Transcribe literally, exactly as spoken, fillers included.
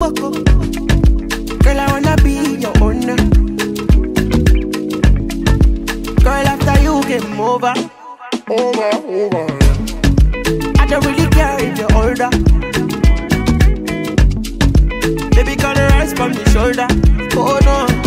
Coco. Girl, I wanna be your owner. Girl, after you game over, over, over. I don't really care if you're older. Baby, girl, rise from the shoulder. Oh no.